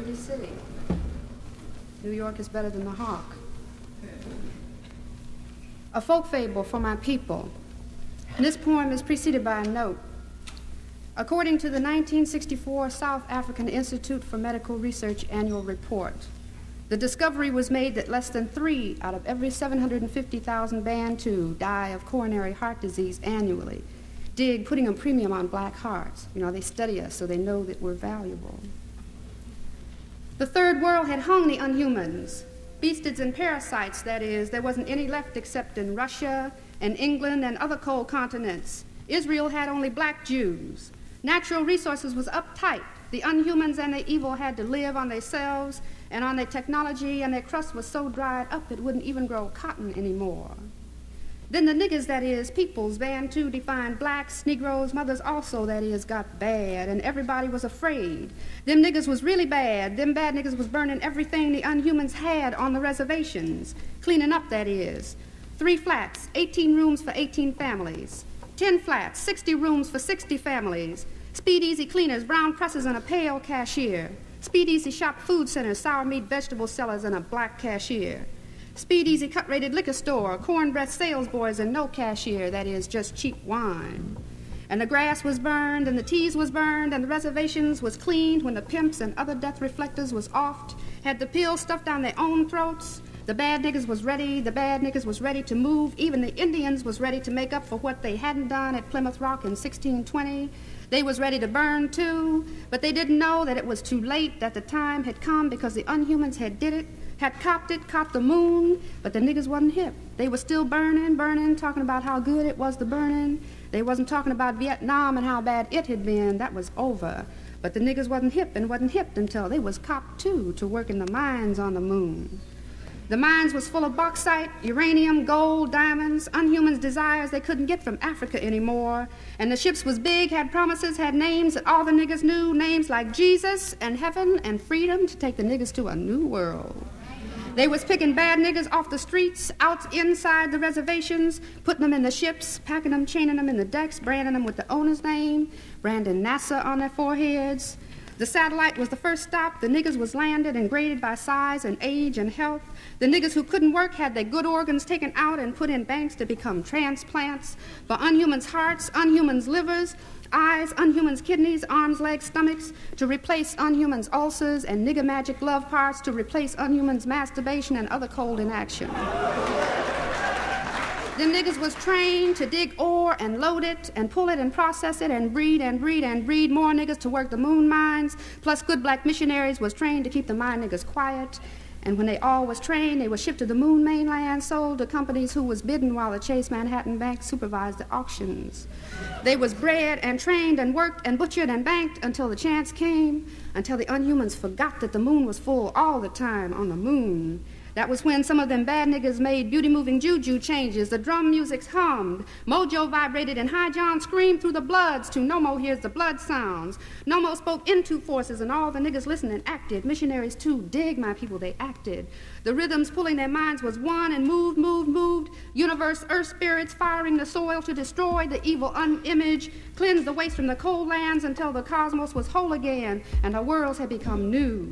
pretty city. New York is better than the Hawk. A folk fable for my people. This poem is preceded by a note. According to the 1964 South African Institute for Medical Research annual report, the discovery was made that less than 3 out of every 750,000 Bantu die of coronary heart disease annually. Dig, putting a premium on black hearts. You know, they study us so they know that we're valuable. The third world had hung the unhumans, beastids and parasites, that is. There wasn't any left except in Russia and England and other cold continents. Israel had only black Jews. Natural resources was uptight. The unhumans and the evil had to live on themselves and on their technology, and their crust was so dried up it wouldn't even grow cotton anymore. Then the niggas, that is, peoples, Bantu defined blacks, Negroes, mothers also, that is, got bad, and everybody was afraid. Them niggas was really bad. Them bad niggas was burning everything the unhumans had on the reservations, cleaning up, that is. 3 flats, 18 rooms for 18 families. 10 flats, 60 rooms for 60 families. Speed-easy cleaners, brown presses, and a pale cashier. Speed-easy shop food centers, sour meat, vegetable sellers, and a black cashier. Speed-easy cut-rated liquor store, corn-breast sales boys, and no cashier, that is, just cheap wine. And the grass was burned, and the teas was burned, and the reservations was cleaned when the pimps and other death reflectors was offed, had the pills stuffed down their own throats. The bad niggas was ready, the bad niggas was ready to move. Even the Indians was ready to make up for what they hadn't done at Plymouth Rock in 1620. They was ready to burn too, but they didn't know that it was too late, that the time had come because the unhumans had did it, had copped the moon, but the niggas wasn't hip. They was still burning, talking about how good it was, the burning. They wasn't talking about Vietnam and how bad it had been. That was over. But the niggas wasn't hip and wasn't hipped until they was copped too to work in the mines on the moon. The mines was full of bauxite, uranium, gold, diamonds, unhumans' desires they couldn't get from Africa anymore. And the ships was big, had promises, had names that all the niggas knew, names like Jesus and heaven and freedom to take the niggas to a new world. They was picking bad niggas off the streets, out inside the reservations, putting them in the ships, packing them, chaining them in the decks, branding them with the owner's name, branding NASA on their foreheads. The satellite was the first stop. The niggas was landed and graded by size and age and health. The niggas who couldn't work had their good organs taken out and put in banks to become transplants for unhumans' hearts, unhumans' livers, eyes, unhumans' kidneys, arms, legs, stomachs, to replace unhumans' ulcers, and nigger magic love parts to replace unhumans' masturbation and other cold inaction. Them niggas was trained to dig ore and load it and pull it and process it and breed and breed and breed more niggas to work the moon mines, plus good black missionaries was trained to keep the mine niggas quiet. And when they all was trained, they was shipped to the moon mainland, sold to companies who was bidding while the Chase Manhattan Bank supervised the auctions. They was bred and trained and worked and butchered and banked until the chance came, until the unhumans forgot that the moon was full all the time on the moon. That was when some of them bad niggas made beauty-moving juju changes. The drum music hummed. Mojo vibrated and High John screamed through the bloods to Nomo hears the blood sounds. Nomo spoke into forces and all the niggas listened and acted. Missionaries too, dig my people, they acted. The rhythms pulling their minds was one and moved, moved, moved. Universe, earth spirits firing the soil to destroy the evil unimage, cleanse the waste from the cold lands until the cosmos was whole again and our worlds had become new.